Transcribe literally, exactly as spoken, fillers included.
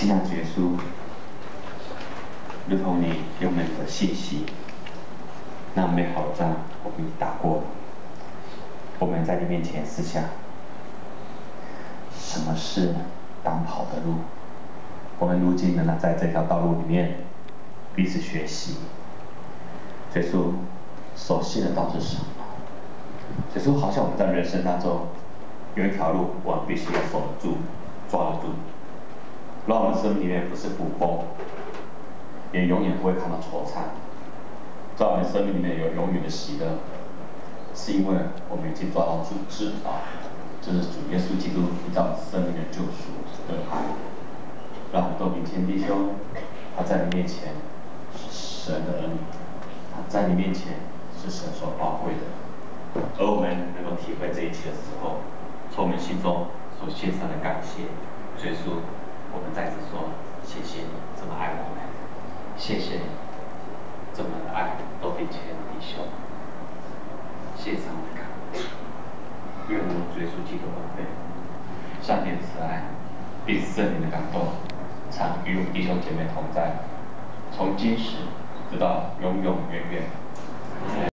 亲爱的耶稣，如同你给我们的信息，那美好的仗我们已打过了。我们在你面前思想，什么是当跑的路？我们如今仍然在这条道路里面彼此学习。耶稣，所信的道是什么？耶稣，好像我们在人生当中有一条路，我们必须要守得住、抓得住，让我们生命里面不是捕风，也永远不会看到惆怅。在我们生命里面有永远的喜乐，是因为我们已经抓到主知道，这是主耶稣基督在我们生命的救赎的爱。让我们都明天弟兄，他在你面前是神的儿女，他在你面前是神所宝贵的。而我们能够体会这一切的时候，从我们心中所献上的感谢，耶稣，我们再次说谢谢你这么爱我们，谢谢你这么的爱都比亲爱的弟兄，献上我的感恩，愿我们耶稣基督宝贝，上帝的慈爱，并圣灵的感动，常与我们弟兄姐妹同在，从今时直到永永远远。